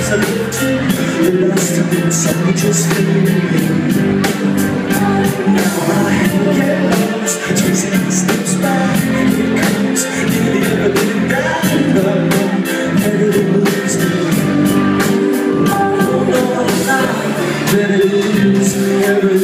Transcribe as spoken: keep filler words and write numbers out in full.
I lived. The last time something just faded. Now my hand get lost, chasing the steps back. Here it comes, nearly ever living down. Better to lose the oh no, better to lose everything.